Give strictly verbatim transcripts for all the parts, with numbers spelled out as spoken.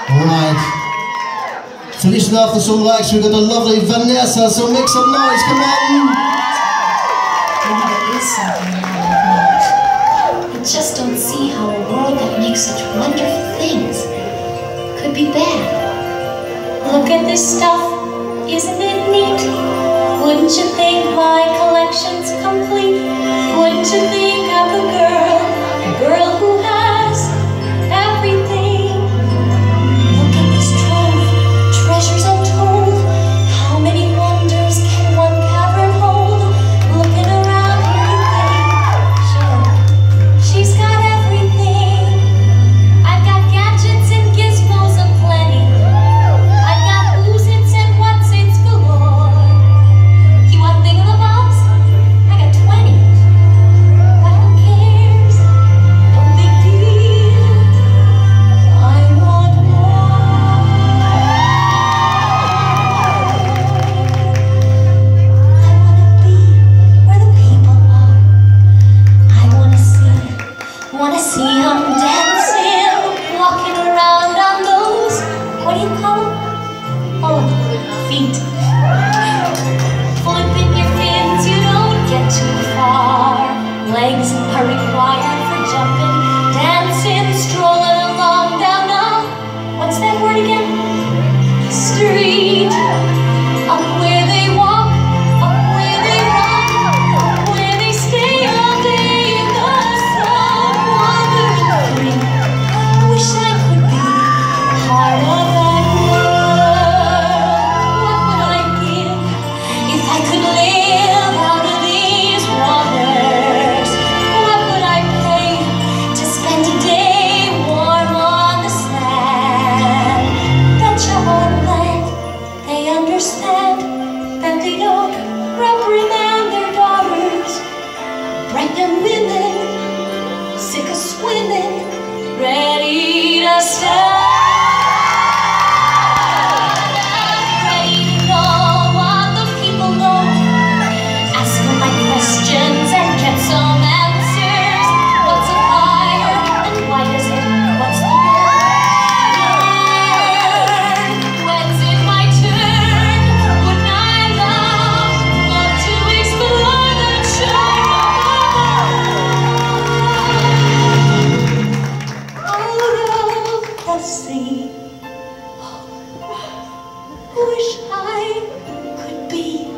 Alright. Finishing off the song likes, we've got the lovely Vanessa, so make some noise, come on! There is something wrong with me. I just don't see how a world that makes such wonderful things could be bad. Look at this stuff, isn't it neat? Wouldn't you think my collection's complete? Wouldn't you think I'm the girl, the girl who has everything? Look at this trove, treasures untold. How many wonders can one cavern hold? Looking around here you think, sure, she's got everything. I've got gadgets and gizmos aplenty. I've got who's-its and what's-its galore. You want thingamabobs? I got twenty. But who cares? No big deal. I want more. I wanna be where the people are. I wanna see, wanna see 'em dancing, walking around on those, what do you call 'em? Oh, feet. Flipping your fins, you don't get too far. Legs are required for jumping, dancing, strolling along down the, what's that word again? Street. Up where they walk, up where they run, up where they stay all day in the sun. Wandering free. Wish I could be part of that world. What would I give if I could live out of these waters? What would I pay to spend a day warm on the sand? Bet your heart land they understand that they don't reprimand their daughters. Pregnant women, sick of swimming, ready to stand. Ready to know what the people know. Ask them my questions and get some answers. What's a fire and why is it? What's the word? When's it my turn? Wouldn't I love, love to explore the charm out of the sea? Wish I could be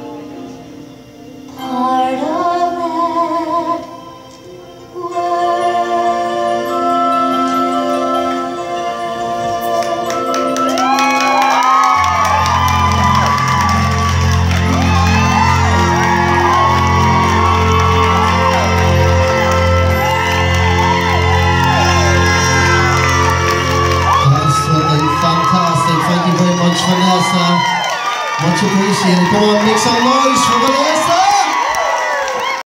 part of that world. Absolutely fantastic, thank you very much Vanessa. Much appreciated. Come on, make some noise for Vanessa!